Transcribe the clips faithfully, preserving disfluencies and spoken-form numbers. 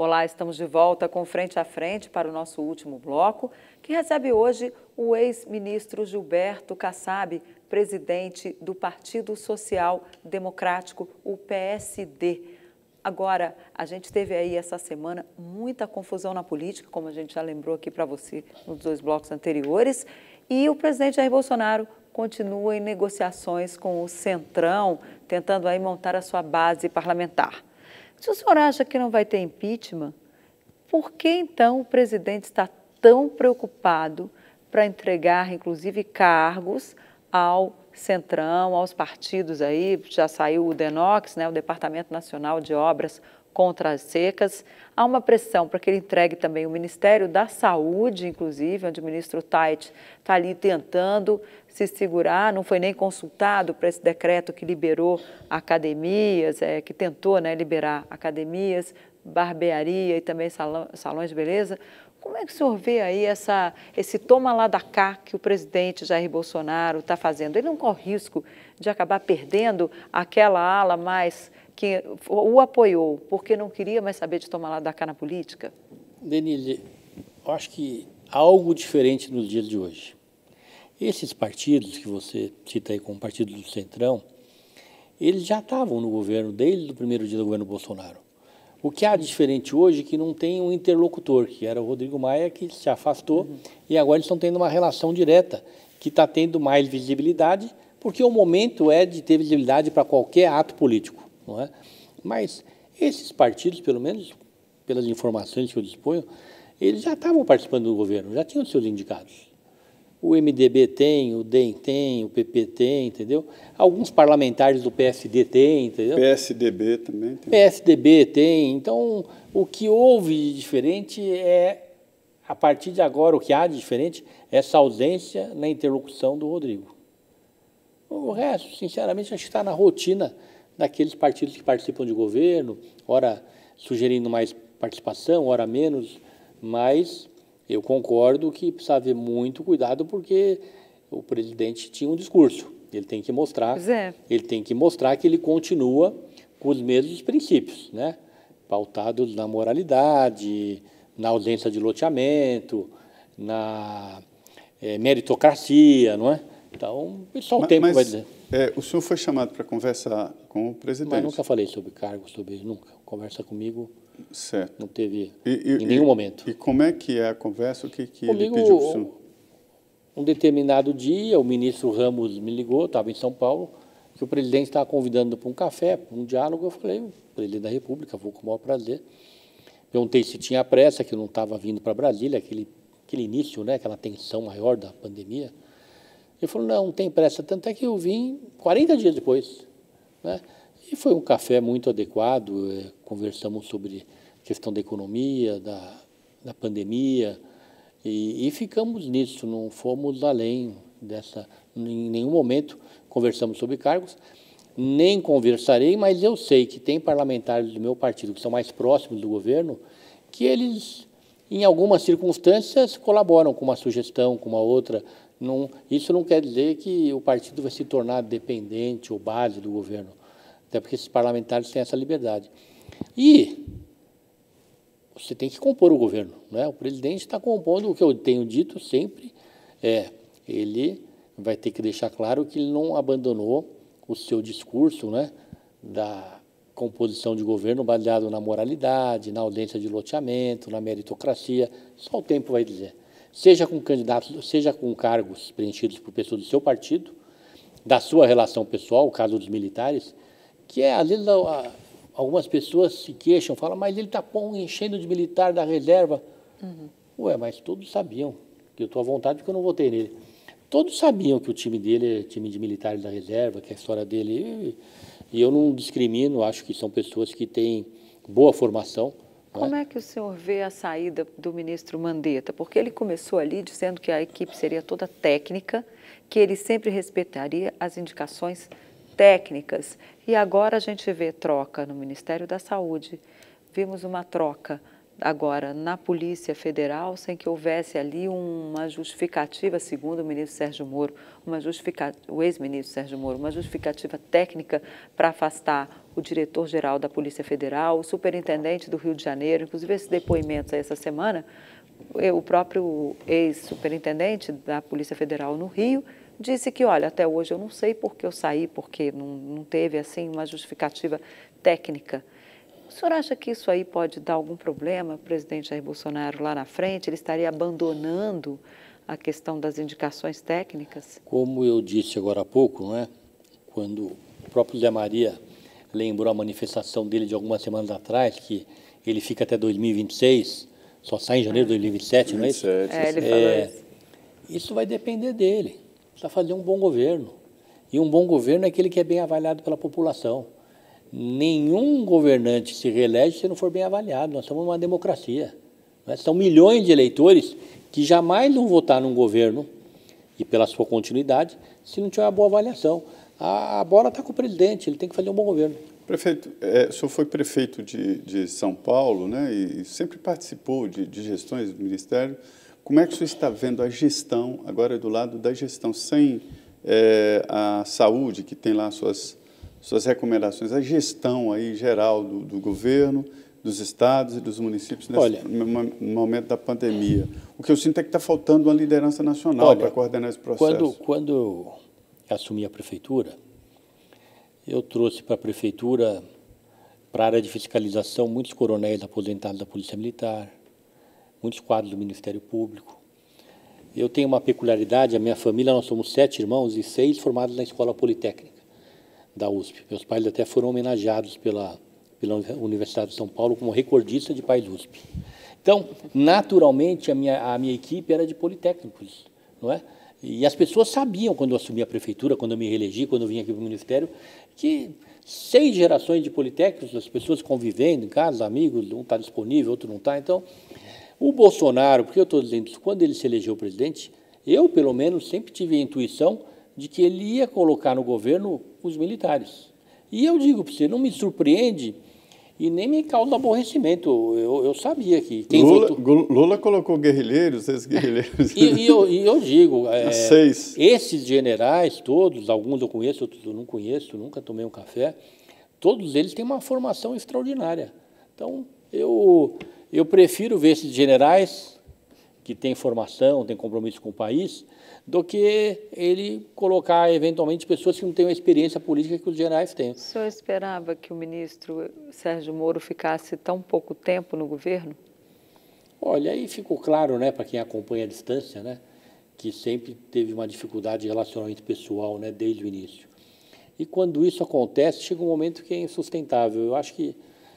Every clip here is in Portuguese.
Olá, estamos de volta com Frente a Frente para o nosso último bloco, que recebe hoje o ex-ministro Gilberto Kassab, presidente do Partido Social Democrático, o P S D. Agora, a gente teve aí essa semana muita confusão na política, como a gente já lembrou aqui para você nos dois blocos anteriores, e o presidente Jair Bolsonaro continua em negociações com o Centrão, tentando aí montar a sua base parlamentar. Se o senhor acha que não vai ter impeachment, por que então o presidente está tão preocupado para entregar, inclusive, cargos ao Centrão, aos partidos aí? Já saiu o DENOX, né, o Departamento Nacional de Obras contra as Secas. Há uma pressão para que ele entregue também o Ministério da Saúde, inclusive, onde o ministro Tait está ali tentando se segurar, não foi nem consultado para esse decreto que liberou academias, é, que tentou, né, liberar academias, barbearia e também salão, salões de beleza. Como é que o senhor vê aí essa, esse toma lá da cá que o presidente Jair Bolsonaro está fazendo? Ele não corre risco de acabar perdendo aquela ala mais que o apoiou porque não queria mais saber de tomar lá da cá na política? Denise, eu acho que há algo diferente nos dias de hoje. Esses partidos que você cita aí como partido do Centrão, eles já estavam no governo desde o primeiro dia do governo Bolsonaro. O que há de diferente hoje é que não tem um interlocutor, que era o Rodrigo Maia, que se afastou, uhum. E agora eles estão tendo uma relação direta, que está tendo mais visibilidade, porque o momento é de ter visibilidade para qualquer ato político, não é? Mas esses partidos, pelo menos pelas informações que eu disponho, eles já estavam participando do governo, já tinham seus indicados. O M D B tem, o D E M tem, o P P tem, entendeu? Alguns parlamentares do P S D tem, entendeu? P S D B também tem. P S D B tem. Então, o que houve de diferente é, a partir de agora, o que há de diferente é essa ausência na interlocução do Rodrigo. O resto, sinceramente, acho que está na rotina daqueles partidos que participam de governo, ora sugerindo mais participação, ora menos, mas eu concordo que precisa haver muito cuidado porque o presidente tinha um discurso. Ele tem que mostrar, é. ele tem que mostrar que ele continua com os mesmos princípios, né? Pautados na moralidade, na ausência de loteamento, na é, meritocracia, não é? Então, só o mas, tempo mas, vai dizer. É, o senhor foi chamado para conversar com o presidente? Mas nunca falei sobre cargos, sobre nunca. Conversa comigo. Certo. Não teve e, e, em nenhum e, momento. E como é que é a conversa? O que, que Comigo, ele pediu para o senhor? Um determinado dia, o ministro Ramos me ligou, estava em São Paulo, que o presidente estava convidando para um café, para um diálogo. Eu falei, presidente da República, vou com o maior prazer. Perguntei se tinha pressa, que eu não estava vindo para Brasília, aquele, aquele início, né, aquela tensão maior da pandemia. Ele falou, não, não tem pressa, tanto é que eu vim quarenta dias depois, né? E foi um café muito adequado, é, conversamos sobre a questão da economia, da, da pandemia, e, e ficamos nisso, não fomos além dessa, em nenhum momento conversamos sobre cargos, nem conversarei, mas eu sei que tem parlamentares do meu partido que são mais próximos do governo, que eles, em algumas circunstâncias, colaboram com uma sugestão, com uma outra. Não, isso não quer dizer que o partido vai se tornar dependente ou base do governo, até porque esses parlamentares têm essa liberdade. E você tem que compor o governo, né? O presidente está compondo, o que eu tenho dito sempre, é, ele vai ter que deixar claro que ele não abandonou o seu discurso, né, da composição de governo baseado na moralidade, na ausência de loteamento, na meritocracia, só o tempo vai dizer. Seja com candidatos, seja com cargos preenchidos por pessoas do seu partido, da sua relação pessoal, o caso dos militares, que é, às vezes, a, a, algumas pessoas se queixam, falam, mas ele está enchendo de militar da reserva. Uhum. Ué, mas todos sabiam que eu estou à vontade porque eu não votei nele. Todos sabiam que o time dele é time de militares da reserva, que a história dele... E, e eu não discrimino, acho que são pessoas que têm boa formação. Como é que o senhor vê a saída do ministro Mandetta? Porque ele começou ali dizendo que a equipe seria toda técnica, que ele sempre respeitaria as indicações técnicas. E agora a gente vê troca no Ministério da Saúde, vimos uma troca agora na Polícia Federal, sem que houvesse ali uma justificativa, segundo o ministro Sérgio Moro, uma justificativa, o ex-ministro Sérgio Moro, uma justificativa técnica para afastar o diretor-geral da Polícia Federal, o superintendente do Rio de Janeiro, inclusive esses depoimentos aí essa semana, o próprio ex-superintendente da Polícia Federal no Rio disse que, olha, até hoje eu não sei por que eu saí, porque não, não teve assim uma justificativa técnica. O senhor acha que isso aí pode dar algum problema, presidente Jair Bolsonaro, lá na frente? Ele estaria abandonando a questão das indicações técnicas? Como eu disse agora há pouco, não é? Quando o próprio Zé Maria lembrou a manifestação dele de algumas semanas atrás, que ele fica até dois mil e vinte e seis, só sai em janeiro de dois mil e vinte e sete, não é isso? É, ele falou é, isso. Isso vai depender dele. Precisa fazer um bom governo. E um bom governo é aquele que é bem avaliado pela população. Nenhum governante se reelege se não for bem avaliado. Nós somos uma democracia. Né? São milhões de eleitores que jamais vão votar num governo, e pela sua continuidade, se não tiver uma boa avaliação. A, a bola está com o presidente, ele tem que fazer um bom governo. Prefeito, é, o senhor foi prefeito de, de São Paulo, né, e sempre participou de, de gestões do Ministério. Como é que o senhor está vendo a gestão, agora do lado da gestão, sem é, a saúde, que tem lá suas, suas recomendações, a gestão aí geral do, do governo, dos estados e dos municípios nesse Olha, no momento da pandemia? O que eu sinto é que está faltando uma liderança nacional para coordenar esse processo. Quando, quando eu assumi a prefeitura, eu trouxe para a prefeitura, para a área de fiscalização, muitos coronéis aposentados da Polícia Militar, muitos quadros do Ministério Público. Eu tenho uma peculiaridade, a minha família, nós somos sete irmãos e seis formados na Escola Politécnica da U S P. Meus pais até foram homenageados pela, pela Universidade de São Paulo como recordista de pais U S P. Então, naturalmente, a minha, a minha equipe era de politécnicos, não é? E as pessoas sabiam, quando eu assumi a prefeitura, quando eu me reelegi, quando eu vim aqui para o Ministério, que seis gerações de politécnicos, as pessoas convivendo em casa, amigos, um está disponível, outro não está. Então, o Bolsonaro, porque eu estou dizendo isso, quando ele se elegeu presidente, eu, pelo menos, sempre tive a intuição de que ele ia colocar no governo os militares. E eu digo para você, não me surpreende e nem me causa aborrecimento. Eu, eu sabia que quem Lula, votou... Lula colocou guerrilheiros, esses guerrilheiros. E, e, eu, e eu digo, é, Seis. esses generais todos, alguns eu conheço, outros eu não conheço, nunca tomei um café, todos eles têm uma formação extraordinária. Então, eu, eu prefiro ver esses generais que têm formação, têm compromisso com o país, do que ele colocar, eventualmente, pessoas que não têm a experiência política que os generais têm. O senhor esperava que o ministro Sérgio Moro ficasse tão pouco tempo no governo? Olha, aí ficou claro, né, para quem acompanha a distância, né, que sempre teve uma dificuldade de relacionamento pessoal, né, desde o início. E quando isso acontece, chega um momento que é insustentável. Eu acho que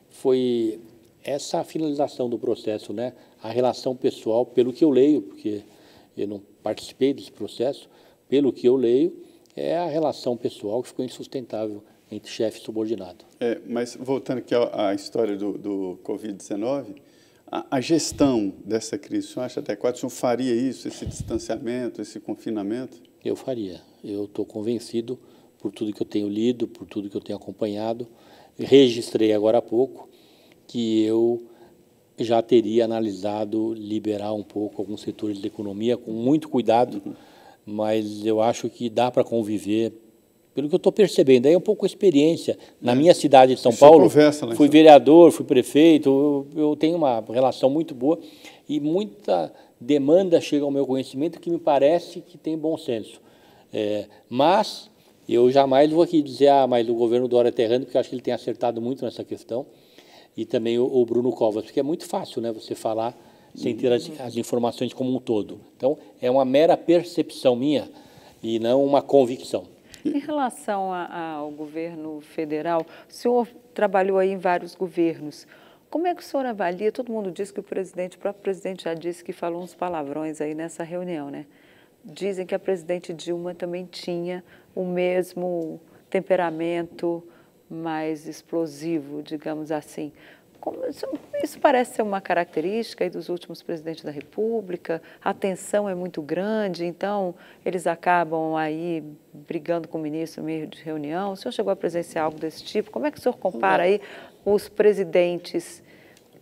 foi essa a finalização do processo, né, a relação pessoal, pelo que eu leio, porque eu não participei desse processo, pelo que eu leio, é a relação pessoal que ficou insustentável entre chefe e subordinado. É, mas voltando aqui à, à história do, do Covid dezenove, a, a gestão dessa crise, o senhor acha adequado? O senhor faria isso, esse distanciamento, esse confinamento? Eu faria. Eu estou convencido, por tudo que eu tenho lido, por tudo que eu tenho acompanhado, registrei agora há pouco, que eu já teria analisado liberar um pouco alguns setores da economia, com muito cuidado, uhum. Mas eu acho que dá para conviver, pelo que eu estou percebendo, aí é um pouco a experiência. Na é. minha cidade de São Isso Paulo, conversa, fui vereador, fui prefeito, eu, eu tenho uma relação muito boa e muita demanda chega ao meu conhecimento que me parece que tem bom senso. É, mas eu jamais vou aqui dizer, ah, mas o governo Dória está errando, porque eu acho que ele tem acertado muito nessa questão. E também o, o Bruno Covas, porque é muito fácil, né, você falar sem ter as, as informações como um todo. Então, é uma mera percepção minha e não uma convicção. Em relação a, ao governo federal, o senhor trabalhou aí em vários governos. Como é que o senhor avalia? Todo mundo diz que o presidente, o próprio presidente já disse que falou uns palavrões aí nessa reunião, né? Dizem que a presidente Dilma também tinha o mesmo temperamento mais explosivo, digamos assim. Como isso, isso parece ser uma característica aí dos últimos presidentes da República, a tensão é muito grande, então eles acabam aí brigando com o ministro no meio de reunião. O senhor chegou a presenciar algo desse tipo? Como é que o senhor compara aí os presidentes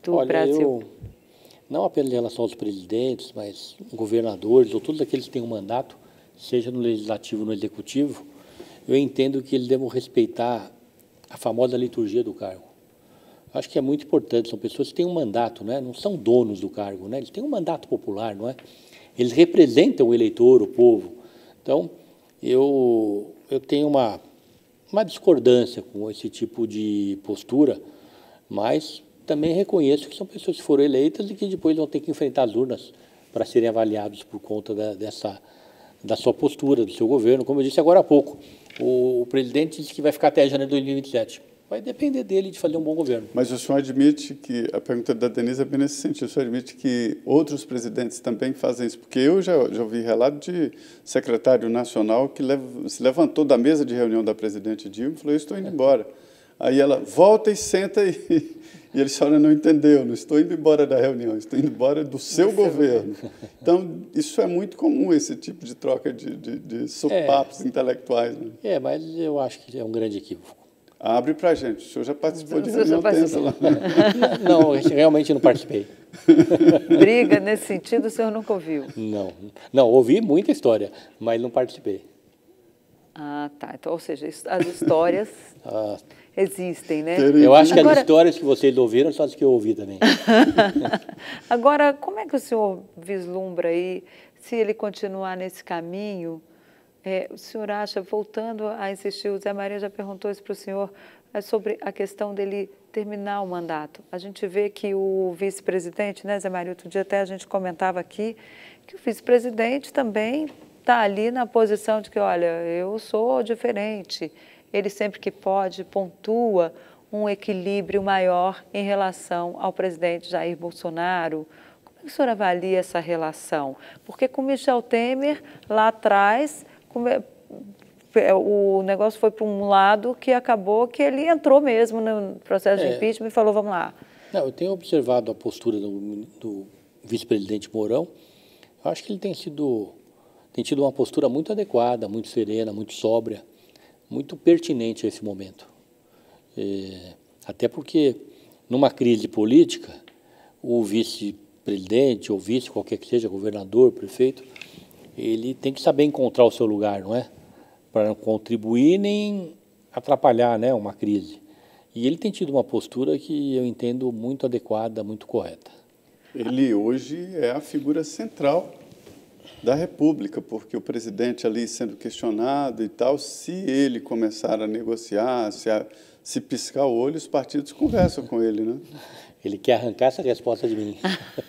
do Olha, Brasil? Eu, não apenas em relação aos presidentes, mas governadores ou todos aqueles que têm um mandato, seja no legislativo ou no executivo, eu entendo que eles devem respeitar a famosa liturgia do cargo. Acho que é muito importante, são pessoas que têm um mandato, né? Não são donos do cargo, né? Eles têm um mandato popular, não é? Eles representam o eleitor, o povo. Então, eu, eu tenho uma, uma discordância com esse tipo de postura, mas também reconheço que são pessoas que foram eleitas e que depois vão ter que enfrentar as urnas para serem avaliados por conta da, dessa, da sua postura, do seu governo. Como eu disse agora há pouco, o, o presidente disse que vai ficar até janeiro de dois mil e vinte e sete. Vai depender dele de fazer um bom governo. Mas o senhor admite que, a pergunta da Denise é bem nesse sentido, o senhor admite que outros presidentes também fazem isso? Porque eu já, já ouvi relato de secretário nacional que lev, se levantou da mesa de reunião da presidente Dilma e falou, eu estou indo embora. Aí ela volta e senta e, e ele só não entendeu, não estou indo embora da reunião, estou indo embora do seu governo. Então, isso é muito comum, esse tipo de troca de, de, de sopapos é, intelectuais. Né? É, mas eu acho que é um grande equívoco. Abre para a gente. O senhor já participou de reunião tensa lá. Não, realmente não participei. Briga nesse sentido o senhor nunca ouviu? Não, não, ouvi muita história, mas não participei. Ah, tá. Então, ou seja, as histórias ah, existem, né? Eu acho que Agora... as histórias que vocês ouviram são as que eu ouvi também. Agora, como é que o senhor vislumbra aí, se ele continuar nesse caminho... É, o senhor acha, voltando a insistir, o Zé Maria já perguntou isso para o senhor, é sobre a questão dele terminar o mandato. A gente vê que o vice-presidente, né, Zé Maria, outro dia até a gente comentava aqui, que o vice-presidente também está ali na posição de que, olha, eu sou diferente. Ele sempre que pode pontua um equilíbrio maior em relação ao presidente Jair Bolsonaro. Como é que o senhor avalia essa relação? Porque com Michel Temer, lá atrás... o negócio foi para um lado que acabou que ele entrou mesmo no processo é, de impeachment e falou, vamos lá. Não, eu tenho observado a postura do, do vice-presidente Mourão. Eu acho que ele tem, sido, tem tido uma postura muito adequada, muito serena, muito sóbria, muito pertinente a esse momento. É, até porque, numa crise política, o vice-presidente ou vice, qualquer que seja, governador, prefeito, ele tem que saber encontrar o seu lugar, não é? Para não contribuir nem atrapalhar, né, uma crise. E ele tem tido uma postura que eu entendo muito adequada, muito correta. Ele hoje é a figura central da República, porque o presidente ali sendo questionado e tal, se ele começar a negociar, se, a, se piscar o olho, os partidos conversam com ele, né? Ele quer arrancar essa resposta de mim.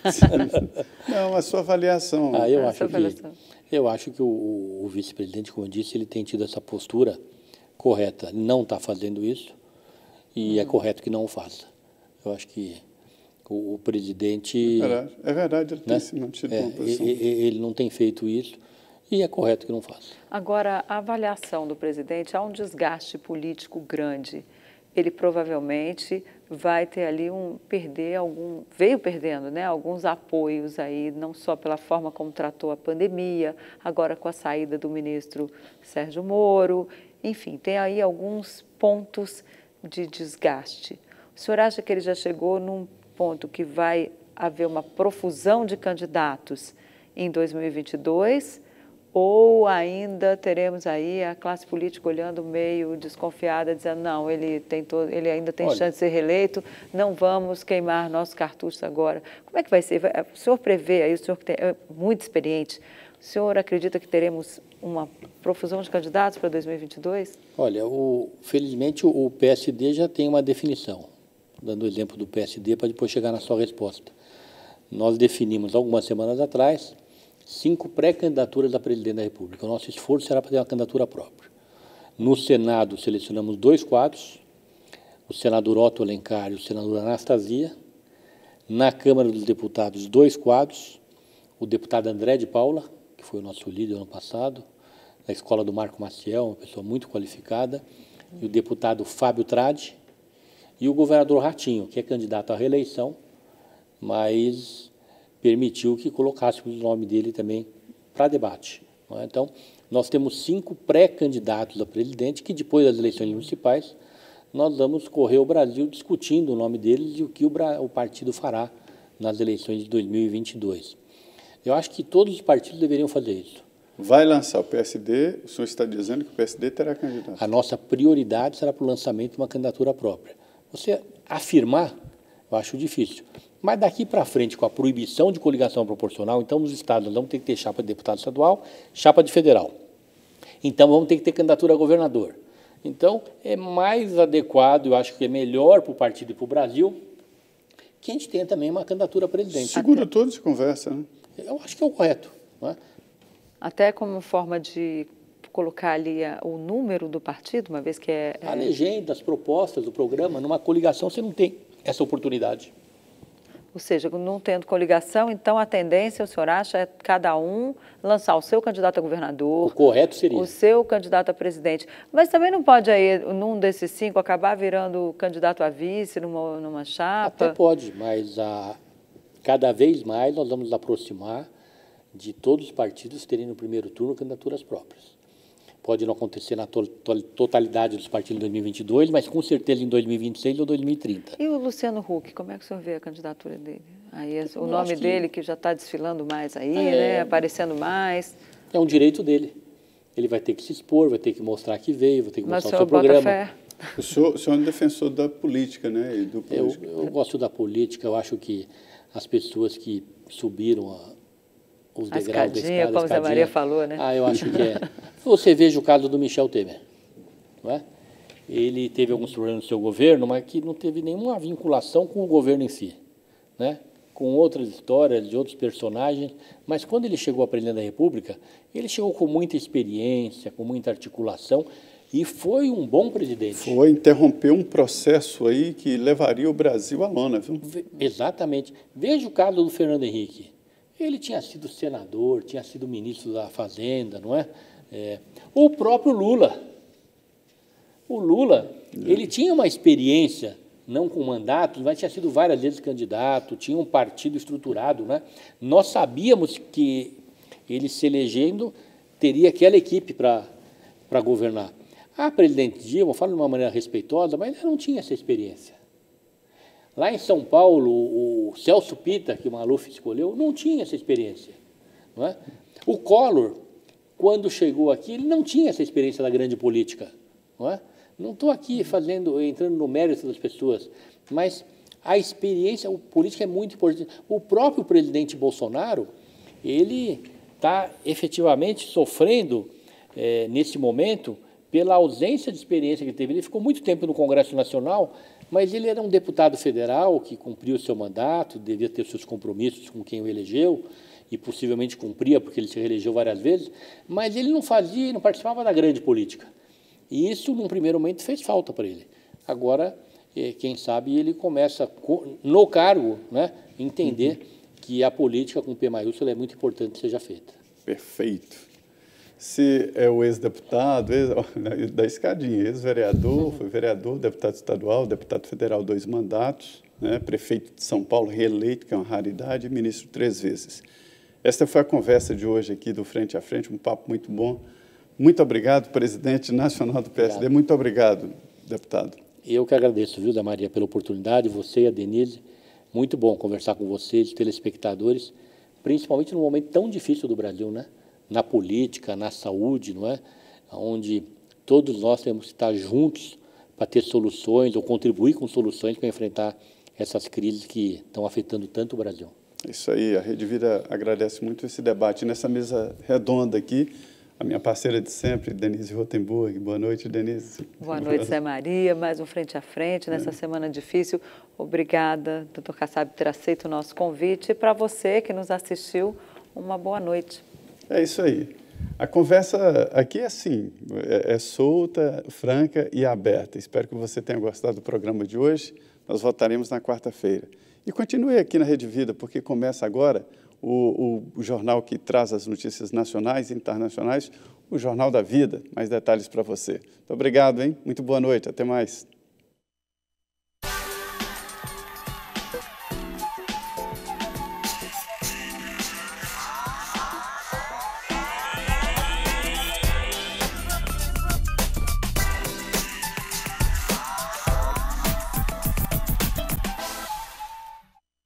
Não, a sua avaliação. Ah, eu, a acho que, eu acho que o, o vice-presidente, como eu disse, ele tem tido essa postura correta. Não está fazendo isso e uhum. é correto que não o faça. Eu acho que o, o presidente... É verdade, é verdade, ele né? tem se mantido é, uma posição. Ele, ele não tem feito isso e é correto que não faça. Agora, a avaliação do presidente, há um desgaste político grande. Ele provavelmente vai ter ali um perder algum, veio perdendo, né, alguns apoios aí, não só pela forma como tratou a pandemia, agora com a saída do ministro Sérgio Moro, enfim, tem aí alguns pontos de desgaste. O senhor acha que ele já chegou num ponto que vai haver uma profusão de candidatos em dois mil e vinte e dois? Ou ainda teremos aí a classe política olhando meio desconfiada, dizendo, não, ele, tem todo, ele ainda tem Olha, chance de ser reeleito, não vamos queimar nossos cartuchos agora. Como é que vai ser? O senhor prevê, aí o senhor que tem, é muito experiente, o senhor acredita que teremos uma profusão de candidatos para dois mil e vinte e dois? Olha, o, felizmente o P S D já tem uma definição, dando o exemplo do P S D para depois chegar na sua resposta. Nós definimos algumas semanas atrás cinco pré-candidaturas a presidente da República. O nosso esforço será para ter uma candidatura própria. No Senado, selecionamos dois quadros, o senador Otto Alencar e o senador Anastasia. Na Câmara dos Deputados, dois quadros, o deputado André de Paula, que foi o nosso líder ano passado, da escola do Marco Maciel, uma pessoa muito qualificada, e o deputado Fábio Tradi, e o governador Ratinho, que é candidato à reeleição, mas permitiu que colocássemos o nome dele também para debate. Não é? Então, nós temos cinco pré-candidatos a presidente que, depois das eleições municipais, nós vamos correr o Brasil discutindo o nome deles e o que o, o partido fará nas eleições de dois mil e vinte e dois. Eu acho que todos os partidos deveriam fazer isso. Vai lançar o P S D, o senhor está dizendo que o P S D terá candidato? A nossa prioridade será para o lançamento de uma candidatura própria. Você afirmar, eu acho difícil. Mas daqui para frente, com a proibição de coligação proporcional, então nos estados nós vamos ter que ter chapa de deputado estadual, chapa de federal. Então vamos ter que ter candidatura a governador. Então é mais adequado, eu acho que é melhor para o partido e para o Brasil, que a gente tenha também uma candidatura a presidente. Segura todos e conversa, né? Eu acho que é o correto, não é? Até como forma de colocar ali a, o número do partido, uma vez que é... é... A legenda, as propostas do programa, numa coligação você não tem essa oportunidade. Ou seja, não tendo coligação, então a tendência, o senhor acha, é cada um lançar o seu candidato a governador. O correto seria. O seu candidato a presidente. Mas também não pode aí, num desses cinco, acabar virando candidato a vice numa, numa chapa? Até pode, mas a, cada vez mais nós vamos nos aproximar de todos os partidos terem no primeiro turno candidaturas próprias. Pode não acontecer na to totalidade dos partidos em dois mil e vinte e dois, mas com certeza em dois mil e vinte e seis ou dois mil e trinta. E o Luciano Huck, como é que o senhor vê a candidatura dele? Aí, o Eu nome que... dele que já está desfilando mais aí, é... né? Aparecendo mais. É um direito dele. Ele vai ter que se expor, vai ter que mostrar que veio, vai ter que mas mostrar o seu bota programa. Fé. O senhor, o senhor é um defensor da política, né? E do eu, eu gosto da política, eu acho que as pessoas que subiram a os a degraus da escada, como a Zé Maria falou, né? Ah, eu acho que é. Você veja o caso do Michel Temer, não é? Ele teve alguns problemas no seu governo, mas que não teve nenhuma vinculação com o governo em si, né? Com outras histórias de outros personagens, mas quando ele chegou à presidência da República, ele chegou com muita experiência, com muita articulação, e foi um bom presidente. Foi interromper um processo aí que levaria o Brasil à lona, viu? Exatamente. Veja o caso do Fernando Henrique. Ele tinha sido senador, tinha sido ministro da Fazenda, não é? É. O próprio Lula. O Lula, é. ele tinha uma experiência, não com mandato, mas tinha sido várias vezes candidato, tinha um partido estruturado, né? Nós sabíamos que ele se elegendo teria aquela equipe para para governar. A presidente Dilma, falo de uma maneira respeitosa, mas ela não tinha essa experiência. Lá em São Paulo, o Celso Pitta, que o Maluf escolheu, não tinha essa experiência. Não é? O Collor, quando chegou aqui, ele não tinha essa experiência da grande política. Não é? Não estou aqui fazendo, entrando no mérito das pessoas, mas a experiência a política é muito importante. O próprio presidente Bolsonaro, ele está efetivamente sofrendo, é, nesse momento, pela ausência de experiência que ele teve. Ele ficou muito tempo no Congresso Nacional, mas ele era um deputado federal que cumpriu o seu mandato, devia ter seus compromissos com quem o elegeu, e possivelmente cumpria, porque ele se reelegeu várias vezes, mas ele não fazia, não participava da grande política. E isso, num primeiro momento, fez falta para ele. Agora, quem sabe, ele começa, no cargo, né, entender uhum. que a política com P maiúsculo é muito importante que seja feita. Perfeito. Se é o ex-deputado, ex, da escadinha, ex-vereador, foi vereador, deputado estadual, deputado federal, dois mandatos, né, prefeito de São Paulo, reeleito, que é uma raridade, e ministro três vezes. Esta foi a conversa de hoje aqui do Frente a Frente, um papo muito bom. Muito obrigado, presidente nacional do P S D. Obrigado. Muito obrigado, deputado. Eu que agradeço, viu, da Maria, pela oportunidade, você e a Denise. Muito bom conversar com vocês, telespectadores, principalmente num momento tão difícil do Brasil, né? Na política, na saúde, não é? Onde todos nós temos que estar juntos para ter soluções ou contribuir com soluções para enfrentar essas crises que estão afetando tanto o Brasil. Isso aí, a Rede Vida agradece muito esse debate. Nessa mesa redonda aqui, a minha parceira de sempre, Denise Rotenburg. Boa noite, Denise. Boa noite, Zé Maria. Mais um Frente a Frente nessa é. semana difícil. Obrigada, doutor Kassab, por ter aceito o nosso convite. E para você que nos assistiu, uma boa noite. É isso aí. A conversa aqui é assim, é, é solta, franca e aberta. Espero que você tenha gostado do programa de hoje. Nós voltaremos na quarta-feira. E continue aqui na Rede Vida, porque começa agora o, o, o jornal que traz as notícias nacionais e internacionais, o Jornal da Vida. Mais detalhes para você. Muito obrigado, hein? Muito boa noite. Até mais.